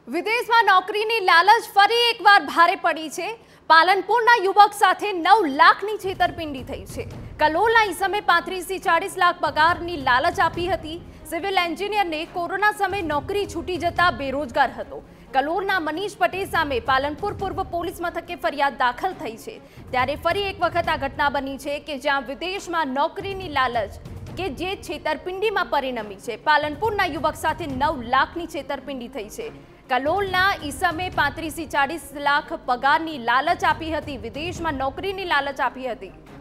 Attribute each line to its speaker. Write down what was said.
Speaker 1: વિદેશમાં નોકરીની લાલચ ફરી એકવાર ભારે પડી છે। પાલનપુરના યુવક સાથે 9 લાખની છેતરપિંડી થઈ છે। કલોલના ઈસમે 35 થી 40 લાખ પગારની લાલચ આપી હતી। સિવિલ એન્જિનિયરને કોરોના સમયે નોકરી છૂટી જતા બેરોજગાર હતો। કલોલના મનીષ પટેલ સામે પાલનપુર પૂર્વ પોલીસ મથકે ફરિયાદ દાખલ થઈ છે। ત્યારે ફરી એક વખત આ ઘટના બની છે કે જ્યાં વિદેશમાં નોકરીની લાલચ કે જે છેતરપિંડીમાં પરિણમી છે। પાલનપુરના યુવક સાથે 9 લાખની છેતરપિંડી થઈ છે। કલોલના ઈસમે 35 થી 40 લાખ પગારની લાલચ આપી હતી। વિદેશમાં નોકરીની લાલચ આપી હતી।